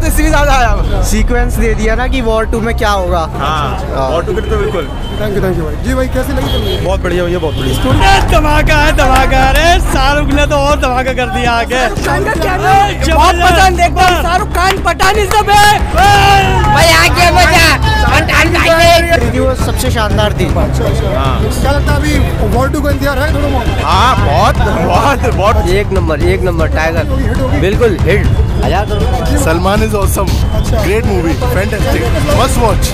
तो इससे भी ज्यादा आया। सीक्वेंस दे दिया ना कि वॉर 2 में क्या होगा। हाँ वॉर 2 के तो बिल्कुल। थैंक यू भाई। जी भाई कैसी लगी फिल्म? बहुत बढ़िया भैया, बहुत बढ़िया। धमाका है, धमाका है। शाहरुख ने तो और धमाका कर दिया आगे। बहुत पसंद, एकदम शाहरुख खान पठानी सब है भाई। आगे मजा वो सबसे शानदार थी। क्या लगता है अभी वॉर 2 का इंतजार है थोड़ा बहुत? हाँ बहुत एक नंबर टाइगर बिल्कुल hit. Salman is awesome, great movie, fantastic, must watch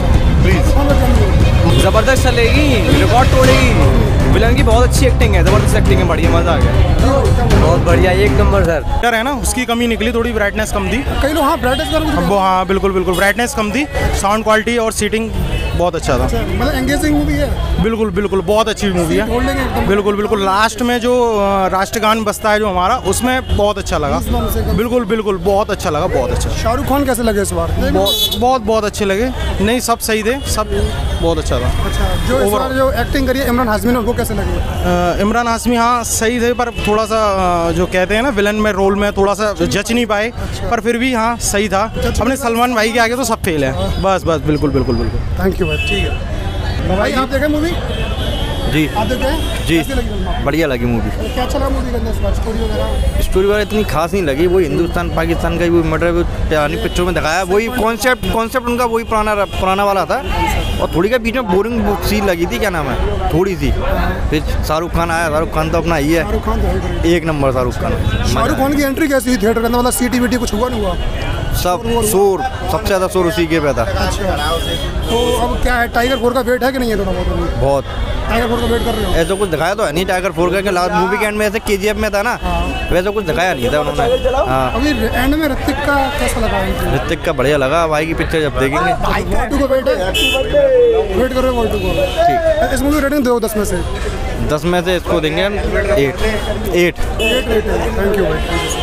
please. जबरदस्त चलेगी, रिकॉर्ड तोड़ेगी। विलन की बहुत अच्छी एक्टिंग है, जबरदस्त एक्टिंग है, बढ़िया मजा आ गया। बहुत बढ़िया, एक नंबर सर। है ना, उसकी कमी निकली, थोड़ी ब्राइटनेस कम थी। कई लोग हाँ ब्राइटनेस वो हाँ बिल्कुल ब्राइटनेस कम थी। साउंड क्वालिटी और सीटिंग बहुत अच्छा था। मतलब एंगेजिंग मूवी है। बिल्कुल बहुत अच्छी मूवी है। बिल्कुल लास्ट में जो राष्ट्रगान बजता है जो हमारा, उसमें बहुत अच्छा लगा। बिल्कुल बहुत अच्छा लगा, बहुत अच्छा। शाहरुख खान कैसे लगे इस बार? बहुत अच्छे लगे। नहीं सब सही थे, सब बहुत अच्छा था। अच्छा, जो इस बार जो एक्टिंग करी है इमरान हाशमी ने, वो कैसे लगे? इमरान हाशमी हाँ सही थे, पर थोड़ा सा जो कहते हैं ना विलन में रोल में थोड़ा सा जच नहीं पाए। पर फिर भी हाँ सही था। अपने सलमान भाई के आगे तो सब फेल है। बस बिल्कुल। थैंक यू भाई। ठीक है भाई, आप देखे मूवी? जी आप देखे? जी, कैसी लगी फिल्म? बढ़िया लगी मूवी। क्या चला मूवी के अंदर? स्टोरी वगैरह इतनी खास नहीं लगी। वही हिंदुस्तान पाकिस्तान का वो मर्डर पुरानी पिक्चर में दिखाया, वही कॉन्सेप्ट उनका वही पुराना वाला था। और थोड़ी का बीच में बोरिंग सीन लगी थी, क्या नाम है, थोड़ी सी। फिर शाहरुख खान आया, शाहरुख खान तो अपना ही है, एक नंबर शाहरुख खान। शाहरुख खान की एंट्री कैसी थी थिएटर के अंदर? मतलब सीटी कुछ हुआ नहीं हुआ? सब शोर, सबसे ज़्यादा शोर उसी के पे था। तो अब क्या है, टाइगर 4 का वेट है कि नहीं है? थोड़ा बहुत टाइगर 4 का वेट कर रहे हो? ऐसा कुछ दिखाया तो है नहीं टाइगर 4 का, लास्ट मूवी के एंड में ऐसे KGF में था ना, वैसा कुछ दिखाया नहीं था उन्होंने। हाँ अभी एंड में ऋतिक का कैसा लगा? ऋतिक का बढ़िया लगा। भाई की पिक्चर जब देखेंगे। वॉर 2 का वेट कर रहे हो? वॉर 2 को ठीक। इस मूवी रेटिंग दो 10 में से? 10 में से इसको देंगे हम 8। थैंक यू भाई।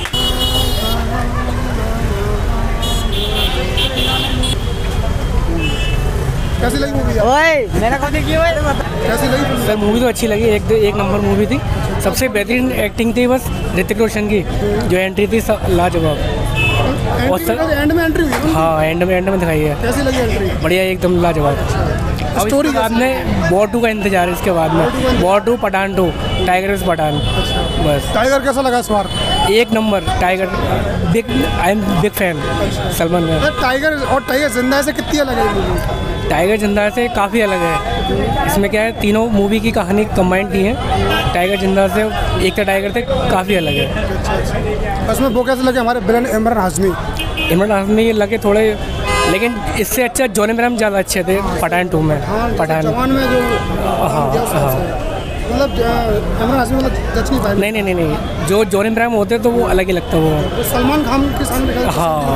कैसी लगी मूवी? मेरा कौन देखी कैसी लगी? सर मूवी तो अच्छी लगी, एक नंबर मूवी थी। सबसे बेहतरीन एक्टिंग थी बस ऋतिक रोशन की, जो एंट्री थी लाजवाब। एंड में एंट्री हुई? हाँ एंड में दिखाई है। कैसी लगी एंट्री? बढ़िया, एकदम लाजवाब। स्टोरी बाद में वॉर 2 का इंतजार है। इसके बाद में war 2, Pathan 2, tiger is Pathan. बस। टाइगर कैसा लगा इस बार? एक number tiger, I am big fan Salman Khan. Tiger जिंदा है से कितनी अलग है मूवी? टाइगर जिंदा से काफ़ी अलग है। इसमें क्या है, तीनों मूवी की कहानी कंबाइंड की है। टाइगर जिंदा से एक तो टाइगर थे काफ़ी अलग है। उसमें वो कैसे लगे हमारे विलन इमरान हाशमी लगे थोड़े, लेकिन इससे अच्छा जॉन अब्राहम ज़्यादा अच्छे थे पठान 2 में। पठान जवान में जो हाँ मतलब इमरान हाशमी मतलब जच नहीं पाए। नहीं, जो जॉन अब्राहम होते तो वो अलग ही लगता वो। सलमान खान के सामने। हाँ